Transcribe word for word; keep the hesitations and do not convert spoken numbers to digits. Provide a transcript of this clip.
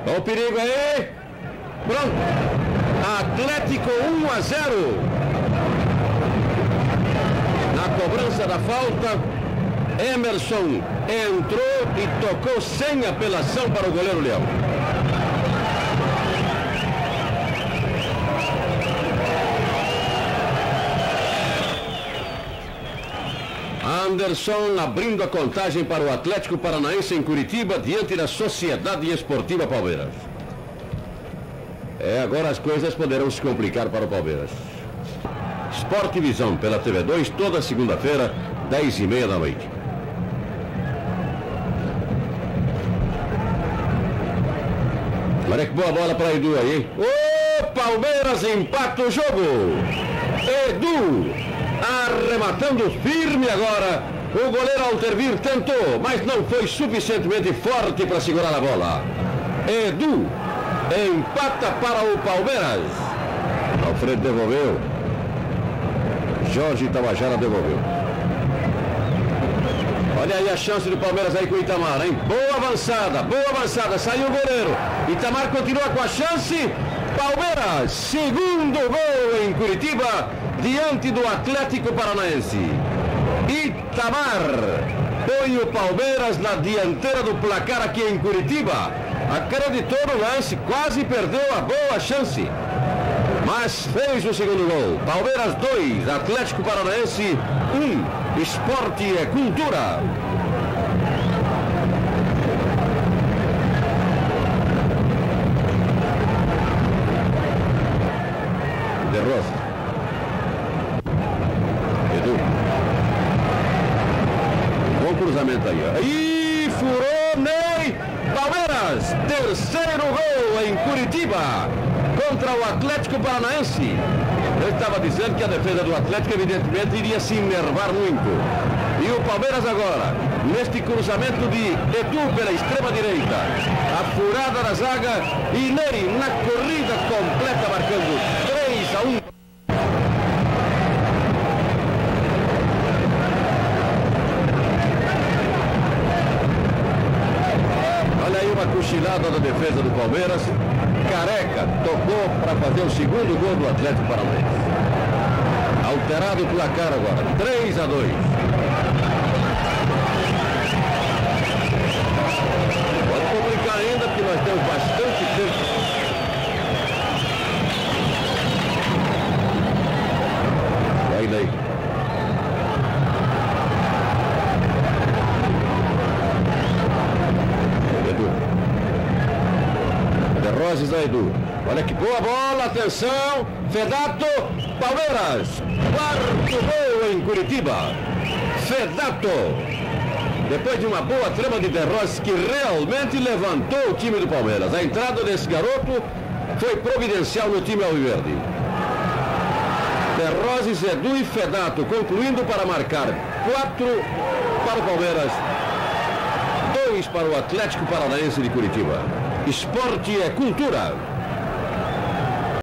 Olha o perigo aí. Pronto. Atlético um a zero. Na cobrança da falta, Emerson entrou e tocou sem apelação para o goleiro Leão. Anderson abrindo a contagem para o Atlético Paranaense em Curitiba, diante da Sociedade Esportiva Palmeiras. É, agora as coisas poderão se complicar para o Palmeiras. Sport Visão pela T V dois, toda segunda-feira, dez e meia da noite. Olha que boa bola para Edu aí, hein? O Palmeiras empata o jogo. Edu arrematando firme agora. O goleiro Altervir tentou, mas não foi suficientemente forte para segurar a bola. Edu empata para o Palmeiras. Alfredo devolveu. Jorge Tabajara devolveu. Olha aí a chance do Palmeiras aí com o Itamar, hein? Boa avançada, boa avançada. Saiu o goleiro. Itamar continua com a chance. Palmeiras, segundo gol em Curitiba, diante do Atlético Paranaense. Itamar põe o Palmeiras na dianteira do placar aqui em Curitiba. Acreditou no lance, quase perdeu a boa chance, mas fez o segundo gol. Palmeiras dois, Atlético Paranaense um. Esporte é cultura. De Rosa. Edu. Bom cruzamento aí. Aí furou Ney. Palmeiras, terceiro gol em Curitiba contra o Atlético Paranaense. Eu estava dizendo que a defesa do Atlético evidentemente iria se enervar muito. E o Palmeiras agora, neste cruzamento de Edu pela extrema direita, a furada da zaga e Ney na corrida completa marcando três a um. Olha aí uma cochilada da defesa do Palmeiras. Careca tocou para fazer o segundo gol do Atlético Paranaense. Alterado o placar agora, três a dois. Pode complicar ainda, porque nós temos bastante tempo. Vai daí. Roses a Edu. Olha que boa bola, atenção, Fedato, Palmeiras, quarto gol em Curitiba. Fedato, depois de uma boa trama de De Roses que realmente levantou o time do Palmeiras. A entrada desse garoto foi providencial no time alviverde. De Roses, Edu e Fedato concluindo para marcar quatro para o Palmeiras, dois para o Atlético Paranaense de Curitiba. Esporte é cultura.